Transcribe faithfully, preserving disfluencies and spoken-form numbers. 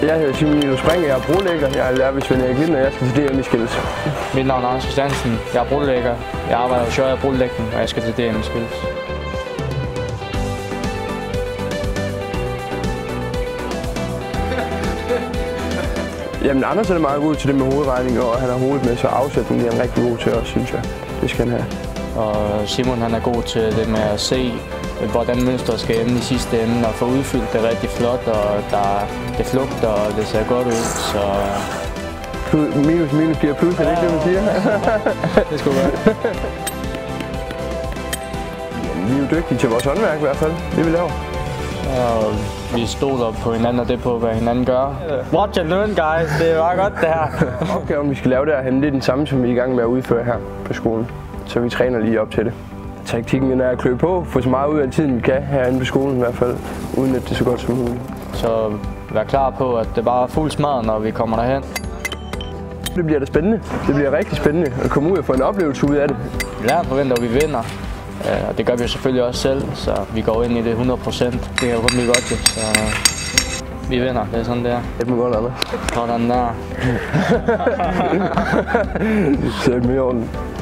Jeg hedder Simon Nilo Springer, jeg er brolægger. Jeg er lærer ved Svend Erik Lind, og jeg skal til D M i skills. Mit navn er Anders Christiansen. Jeg er brolægger. Jeg arbejder hos Jørgen Brolægning, og jeg skal til D M i skills. Jamen, Anders er meget god til det med hovedregning, og han har hovedet med, så afsætning er han rigtig god til også, synes jeg. Det skal han have. Og Simon han er god til det med at se, hvordan mønstret skal ende i sidste ende, og få udfyldt det rigtig flot, og der, det flugter, og det ser godt ud, så... Minus minus giver plus, er det ikke det, man siger? Det skulle være. Vi er jo dygtige til vores håndværk i hvert fald, det vi laver. Og vi stoler på hinanden og det på, hvad hinanden gør. Watch and learn, guys. Det er bare godt, det her. Opgaven, vi skal lave derhen, det er den samme, som vi er i gang med at udføre her på skolen. Så vi træner lige op til det. Taktikken er at klø på, få så meget ud af tiden, vi kan herinde på skolen i hvert fald, uden at det er så godt som muligt. Så vær klar på, at det bare er fuld smadret, når vi kommer derhen. Det bliver da spændende. Det bliver rigtig spændende at komme ud og få en oplevelse ud af det. Læreren forventer, at vi vinder. Og det gør vi jo selvfølgelig også selv, så vi går ind i det hundrede procent. Det kan jo kun blive godt, så vi vinder. Det er sådan, det er. Det må godt, Anders. Sådan der. Sæt med i orden.